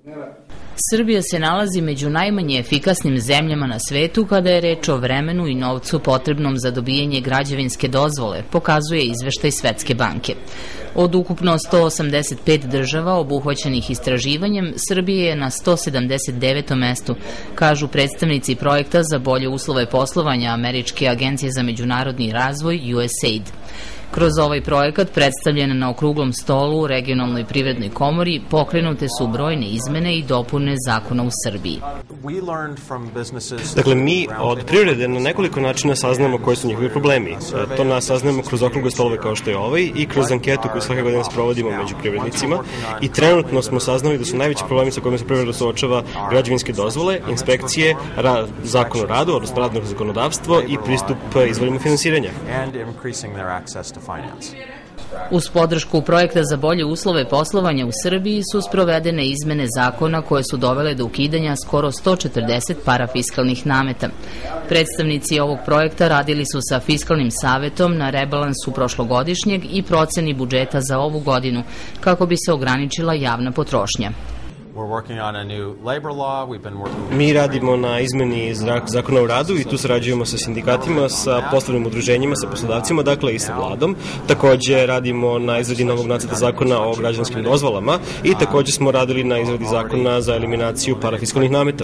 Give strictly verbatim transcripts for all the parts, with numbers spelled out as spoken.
Srbija se nalazi među najmanje efikasnim zemljama na svetu kada je reč o vremenu i novcu potrebnom za dobijanje građevinske dozvole, pokazuje izveštaj Svetske banke. Od ukupno sto osamdeset pet država obuhvaćenih istraživanjem, Srbija je na sto sedamdeset devetom mestu, kažu predstavnici projekta za bolje uslove poslovanja Američke agencije za međunarodni razvoj U S A I D. Kroz ovaj projekat, predstavljen na okruglom stolu u regionalnoj privrednoj komori, pokrenute su brojne izmene i dopune zakona u Srbiji. Dakle, mi od privrede na nekoliko načina saznamo koji su njihovi problemi. To nas saznamo kroz okrugle stolove kao što je ovaj i kroz anketu koju svake godine sprovodimo među privrednicima i trenutno smo saznali da su najveći problemi sa kojima se privreda suočava građevinske dozvole, inspekcije, zakon o radu, odnosno radno zakonodavstvo i pristup izvorima finansiranja. Uz podršku projekta za bolje uslove poslovanja u Srbiji su sprovedene izmene zakona koje su dovele do ukidanja skoro sto četrdeset parafiskalnih nameta. Predstavnici ovog projekta radili su sa Fiskalnim savetom na rebalansu prošlogodišnjeg i proceni budžeta za ovu godinu, kako bi se ograničila javna potrošnja. Mi radimo na izmeni zakona o radu i tu sarađujemo sa sindikatima, sa poslovnim udruženjima, sa poslodavcima, dakle i sa vladom. Takođe radimo na izradi novog nacrta zakona o građanskim dozvolama i takođe smo radili na izradi zakona za eliminaciju parafiskalnih nameta.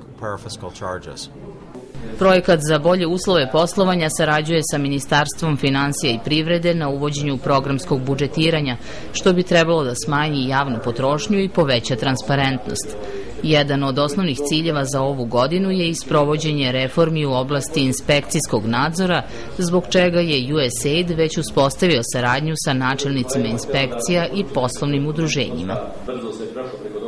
Projekat za bolje uslove poslovanja sarađuje sa Ministarstvom finansija i privrede na uvođenju programskog budžetiranja, što bi trebalo da smanji javnu potrošnju i poveća transparentnost. Jedan od osnovnih ciljeva za ovu godinu je i sprovođenje reformi u oblasti inspekcijskog nadzora, zbog čega je U S A I D već uspostavio saradnju sa načelnicima inspekcija i poslovnim udruženjima.